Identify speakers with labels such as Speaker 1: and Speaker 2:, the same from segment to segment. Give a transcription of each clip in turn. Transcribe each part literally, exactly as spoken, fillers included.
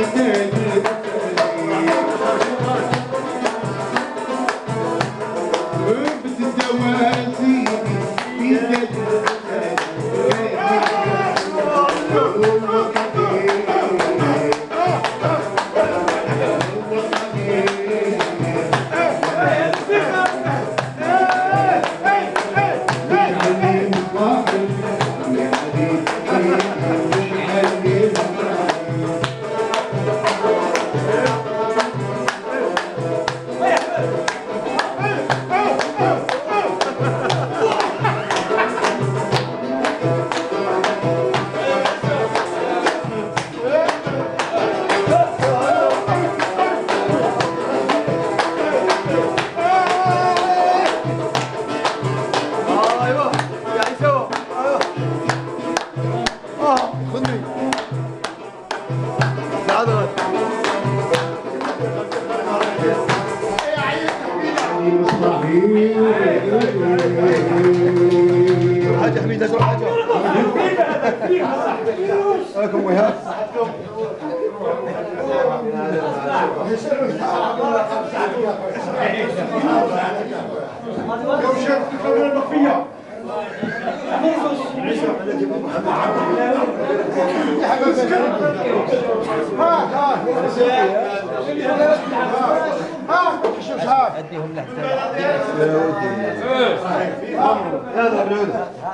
Speaker 1: حاجة حميدة شو حاجة؟ راكم وهاب؟
Speaker 2: اديهم له
Speaker 1: هذا الرد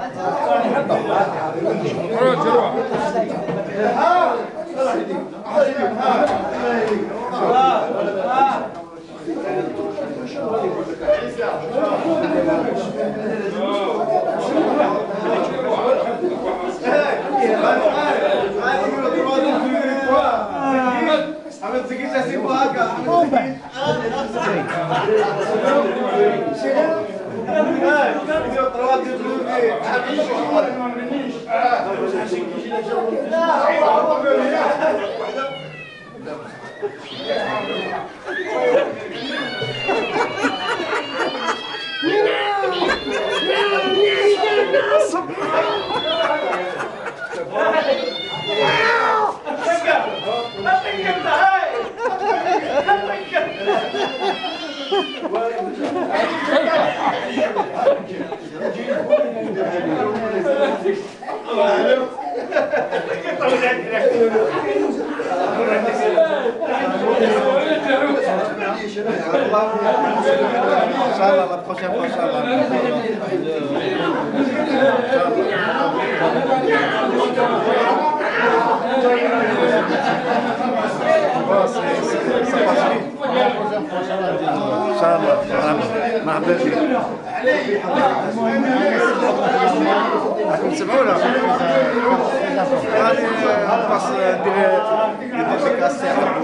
Speaker 1: ان شاء الله la prochaine fois ان شاء الله مرحبا بك راكم تسمعونا هذه باص ندير ندير لك الساعه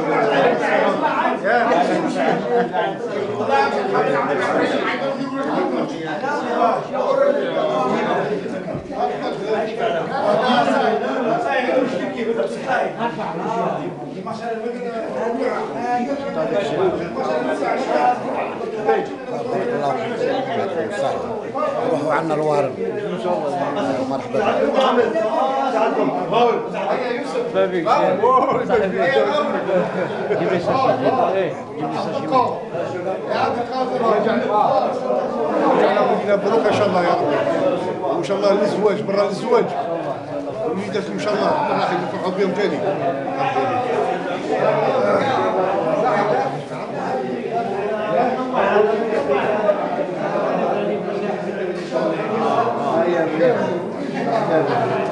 Speaker 3: روحوا عنا الوارد مرحبا
Speaker 2: بابي جيب لي ساشي ايه جيب لي ساشي
Speaker 3: مبروك ان شاء الله يا رب وان شاء الله للزواج برا للزواج وليداتكم ان شاء الله راح يفرحوا بهم ثاني
Speaker 1: Yeah.